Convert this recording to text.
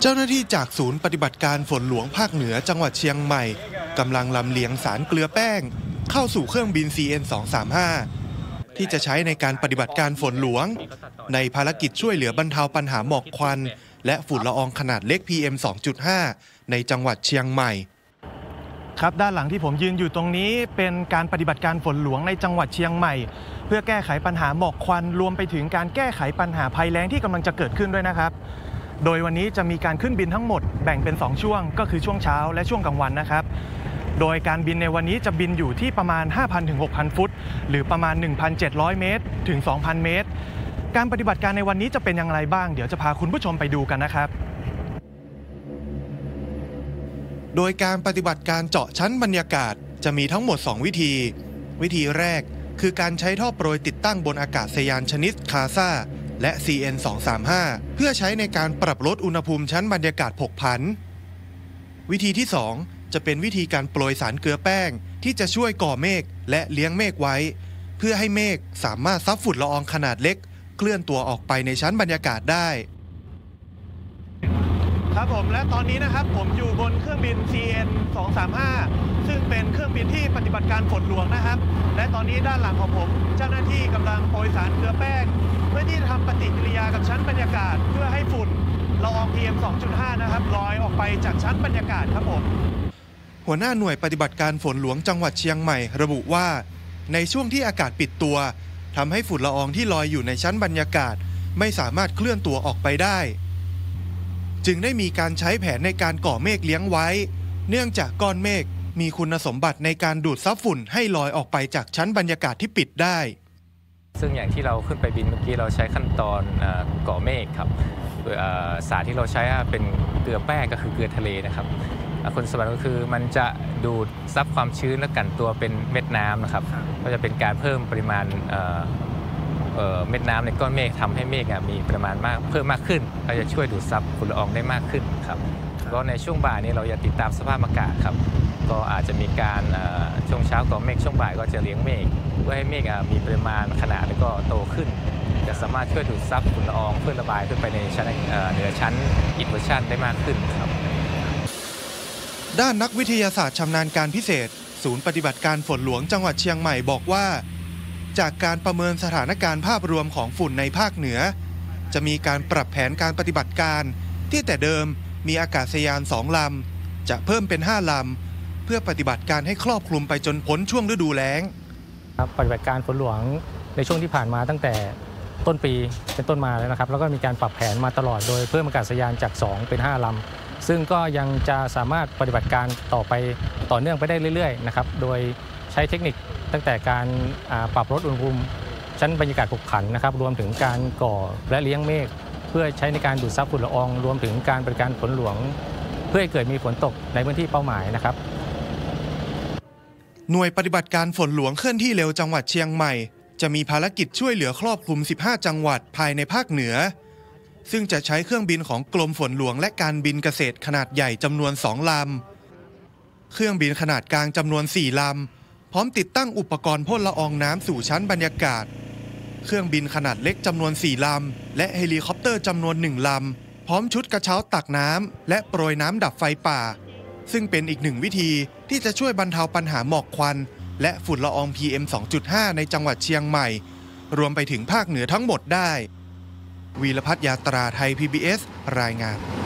จ้าหน้าที่จากศูนย์ปฏิบัติการฝนหลวงภาคเหนือจังหวัดเชียงใหม่กำลังลำเลียงสารเกลือแป้งเข้าสู่เครื่องบิน CN-235 ที่จะใช้ในการปฏิบัติการฝนหลวงในภารกิจช่วยเหลือบรรเทาปัญหาหมอกควันและฝุ่นละอองขนาดเล็ก PM 2.5 ในจังหวัดเชียงใหม่ครับด้านหลังที่ผมยืนอยู่ตรงนี้เป็นการปฏิบัติการฝนหลวงในจังหวัดเชียงใหม่เพื่อแก้ไขปัญหาหมอกควันรวมไปถึงการแก้ไขปัญหาภัยแล้งที่กำลังจะเกิดขึ้นด้วยนะครับโดยวันนี้จะมีการขึ้นบินทั้งหมดแบ่งเป็น2ช่วงก็คือช่วงเช้าและช่วงกลางวันนะครับโดยการบินในวันนี้จะบินอยู่ที่ประมาณ 5,000 ถึง 6,000 ฟุตหรือประมาณ 1,700 เมตรถึง 2,000 เมตรการปฏิบัติการในวันนี้จะเป็นอย่างไรบ้างเดี๋ยวจะพาคุณผู้ชมไปดูกันนะครับโดยการปฏิบัติการเจาะชั้นบรรยากาศจะมีทั้งหมด2วิธีแรกคือการใช้ท่อโปรยติดตั้งบนอากาศยานชนิดคาซ่าและ CN-235 เพื่อใช้ในการปรับลดอุณหภูมิชั้นบรรยากาศผกผันวิธีที่2จะเป็นวิธีการโปรยสารเกลือแป้งที่จะช่วยก่อเมฆและเลี้ยงเมฆไว้เพื่อให้เมฆสามารถซับฝุ่นละอองขนาดเล็กเคลื่อนตัวออกไปในชั้นบรรยากาศได้ครับผมและตอนนี้นะครับผมอยู่บนเครื่องบิน CN-235 ซึ่งเป็นเครื่องบินที่ปฏิบัติการฝนหลวงนะครับและตอนนี้ด้านหลังของผมเจ้าหน้าที่กำลังโปรยสารเกลือแป้งเพื่อที่จะทำปฏิกิริยากับชั้นบรรยากาศเพื่อให้ฝุ่นละออง PM 2.5 นะครับลอยออกไปจากชั้นบรรยากาศครับผมหัวหน้าหน่วยปฏิบัติการฝนหลวงจังหวัดเชียงใหม่ระบุว่าในช่วงที่อากาศปิดตัวทำให้ฝุ่นละอองที่ลอยอยู่ในชั้นบรรยากาศไม่สามารถเคลื่อนตัวออกไปได้จึงได้มีการใช้แผนในการก่อเมฆเลี้ยงไว้เนื่องจากก้อนเมฆมีคุณสมบัติในการดูดซับฝุ่นให้ลอยออกไปจากชั้นบรรยากาศที่ปิดได้ซึ่งอย่างที่เราขึ้นไปบินเมื่อกี้เราใช้ขั้นตอนก่อเมฆครับสารที่เราใช้เป็นเกลือแป้งก็คือเกลือทะเลนะครับคุณสมบัติก็คือมันจะดูดซับความชื้นและกันตัวเป็นเม็ดน้ำนะครับก็จะเป็นการเพิ่มปริมาณเม็ดน้ำในก้อนเมฆทำให้เมฆมีปริมาณมากเพิ่มมากขึ้นก็จะช่วยดูดซับฝุ่นละอองได้มากขึ้นครับก็ในช่วงบ่ายนี้เราจะติดตามสภาพอากาศครับก็อาจจะมีการช่วงเช้าก่อเมฆช่วงบ่ายก็จะเลี้ยงเมฆเพื่อให้เมฆมีปริมาณขนาดแล้วก็โตขึ้นจะสามารถช่วยดูดซับฝุ่นละอองเพื่อระบายขึ้นไปในชั้นเหนือชั้นอินเวอร์ชันได้มากขึ้นครับด้านนักวิทยาศาสตร์ชำนาญการพิเศษศูนย์ปฏิบัติการฝนหลวงจังหวัดเชียงใหม่บอกว่าจากการประเมินสถานการณ์ภาพรวมของฝุ่นในภาคเหนือจะมีการปรับแผนการปฏิบัติการที่แต่เดิมมีอากาศยาน2 ลำจะเพิ่มเป็น5 ลำเพื่อปฏิบัติการให้ครอบคลุมไปจนพ้นช่วงฤดูแล้งปฏิบัติการฝนหลวงในช่วงที่ผ่านมาตั้งแต่ต้นปีเป็นต้นมาแล้วนะครับแล้วก็มีการปรับแผนมาตลอดโดยเพิ่มอากาศยานจาก2เป็น5 ลำซึ่งก็ยังจะสามารถปฏิบัติการต่อไปต่อเนื่องไปได้เรื่อยๆนะครับโดยใช้เทคนิคตั้งแต่การปรับลดอุณหภูมิชั้นบรรยากาศผกผันนะครับรวมถึงการก่อและเลี้ยงเมฆเพื่อใช้ในการดูดซับฝุ่นละอองรวมถึงการบริการฝนหลวงเพื่อให้เกิดมีฝนตกในพื้นที่เป้าหมายนะครับหน่วยปฏิบัติการฝนหลวงเคลื่อนที่เร็วจังหวัดเชียงใหม่จะมีภารกิจช่วยเหลือครอบคลุม15 จังหวัดภายในภาคเหนือซึ่งจะใช้เครื่องบินของกรมฝนหลวงและการบินเกษตรขนาดใหญ่จำนวน2 ลำเครื่องบินขนาดกลางจำนวน4 ลำพร้อมติดตั้งอุปกรณ์พ่นละอองน้ำสู่ชั้นบรรยากาศเครื่องบินขนาดเล็กจำนวน4 ลำและเฮลิคอปเตอร์จำนวน1 ลำพร้อมชุดกระเช้าตักน้ำและโปรยน้ำดับไฟป่าซึ่งเป็นอีก1 วิธีที่จะช่วยบรรเทาปัญหาหมอกควันและฝุ่นละออง PM 2.5 ในจังหวัดเชียงใหม่รวมไปถึงภาคเหนือทั้งหมดได้วีรพัฒน์ยาตราไทย PBS รายงาน